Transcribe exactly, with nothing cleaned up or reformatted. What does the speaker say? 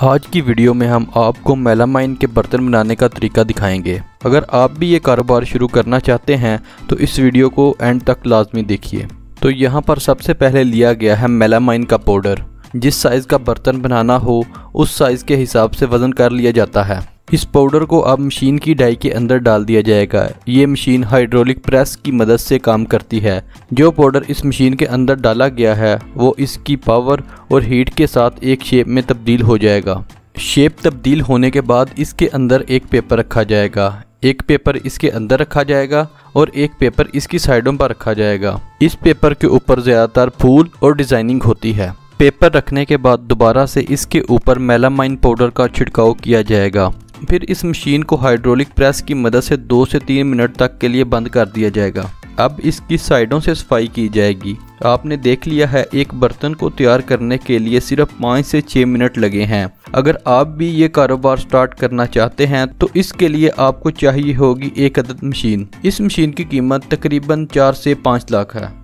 आज की वीडियो में हम आपको मेलामाइन के बर्तन बनाने का तरीका दिखाएंगे। अगर आप भी ये कारोबार शुरू करना चाहते हैं तो इस वीडियो को एंड तक लाजमी देखिए। तो यहाँ पर सबसे पहले लिया गया है मेलामाइन का पाउडर। जिस साइज़ का बर्तन बनाना हो उस साइज़ के हिसाब से वज़न कर लिया जाता है। इस पाउडर को अब मशीन की डाई के अंदर डाल दिया जाएगा। ये मशीन हाइड्रोलिक प्रेस की मदद से काम करती है। जो पाउडर इस मशीन के अंदर डाला गया है वो इसकी पावर और हीट के साथ एक शेप में तब्दील हो जाएगा। शेप तब्दील होने के बाद इसके अंदर एक पेपर रखा जाएगा। एक पेपर इसके अंदर रखा जाएगा और एक पेपर इसकी साइडों पर रखा जाएगा। इस पेपर के ऊपर ज़्यादातर फूल और डिज़ाइनिंग होती है। पेपर रखने के बाद दोबारा से इसके ऊपर मेलामाइन पाउडर का छिड़काव किया जाएगा। फिर इस मशीन को हाइड्रोलिक प्रेस की मदद से दो से तीन मिनट तक के लिए बंद कर दिया जाएगा। अब इसकी साइडों से सफाई की जाएगी। आपने देख लिया है एक बर्तन को तैयार करने के लिए सिर्फ पाँच से छः मिनट लगे हैं। अगर आप भी ये कारोबार स्टार्ट करना चाहते हैं तो इसके लिए आपको चाहिए होगी एक अदद मशीन। इस मशीन की कीमत तकरीबन चार से पाँच लाख है।